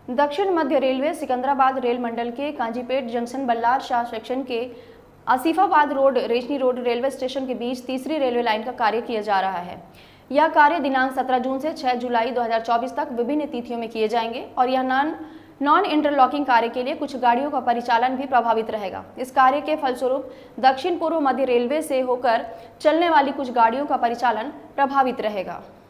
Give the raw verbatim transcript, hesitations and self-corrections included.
दक्षिण मध्य रेलवे सिकंदराबाद रेल मंडल के कांजीपेट जंक्शन बल्लार शाह सेक्शन के Asifabad road Rechni road railway station के बीच तीसरी रेलवे लाइन का कार्य किया जा रहा है। यह कार्य दिनांक सत्रह जून से छह जुलाई दो हज़ार चौबीस तक विभिन्न तिथियों में किए जाएंगे और यह नॉन नॉन इंटरलॉकिंग कार्य के लिए कुछ गाड़ियों का परिचालन भी प्रभावित रहेगा। इस कार्य के फलस्वरूप दक्षिण पूर्व मध्य रेलवे से होकर चलने वाली कुछ गाड़ियों का परिचालन प्रभावित रहेगा।